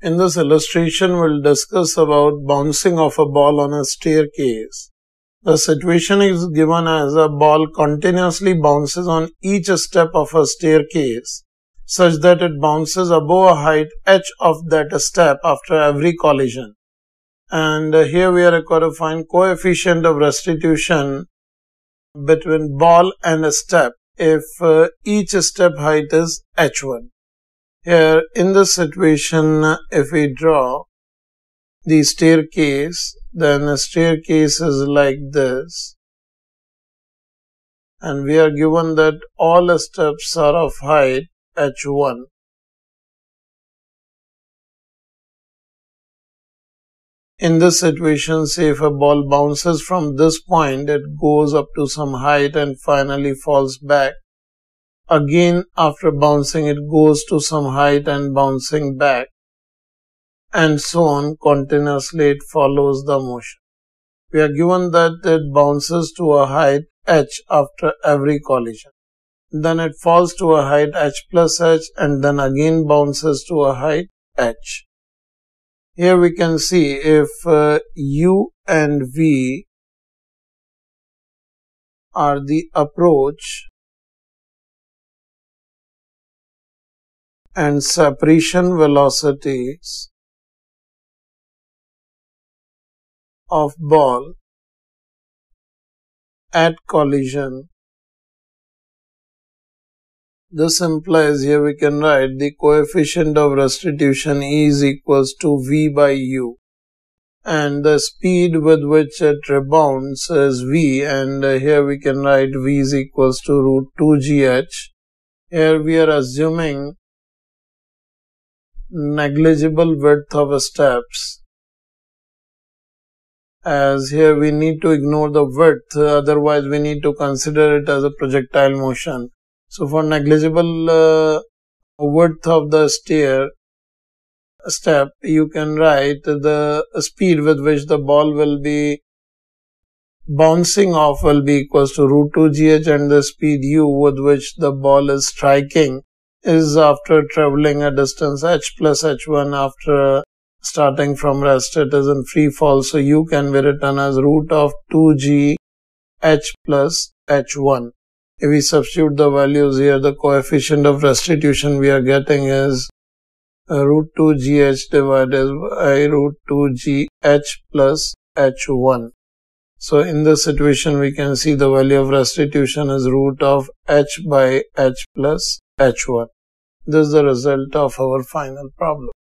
In this illustration, we'll discuss about bouncing of a ball on a staircase. The situation is given as a ball continuously bounces on each step of a staircase such that it bounces above a height h of that step after every collision. And here we are required to find coefficient of restitution between ball and a step if each step height is h1. Here in this situation, if we draw the staircase, then the staircase is like this, and we are given that all steps are of height h1. In this situation, say if a ball bounces from this point, it goes up to some height and finally falls back. Again, after bouncing, it goes to some height and bouncing back, and so on continuously it follows the motion. We are given that it bounces to a height h after every collision. Then it falls to a height h plus h and then again bounces to a height h. Here we can see if u and v are the approach and separation velocities of ball at collision. This implies here we can write the coefficient of restitution E is equals to V by U, and the speed with which it rebounds is V, and here we can write V is equals to root 2gh. Here we are assuming negligible width of steps, as here we need to ignore the width, otherwise we need to consider it as a projectile motion. So for negligible width of the step, you can write the speed with which the ball will be bouncing off will be equals to root 2gh, and the speed u with which the ball is striking is after traveling a distance h plus h1 after starting from rest. It is in free fall, so u can be written as root of 2g h plus h1. If we substitute the values here, the coefficient of restitution we are getting is root 2gh divided by root 2gh plus h1. So in this situation, we can see the value of restitution is root of h by h plus h1. This is the result of our final problem.